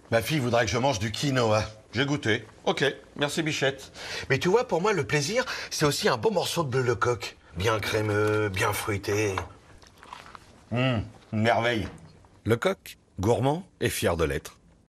Ma fille voudrait que je mange du quinoa. J'ai goûté. Ok, merci Bichette. Mais tu vois, pour moi, le plaisir, c'est aussi un beau morceau de bleu le coq. Bien crémeux, bien fruité. Une merveille. Lecoq, gourmand et fier de l'être.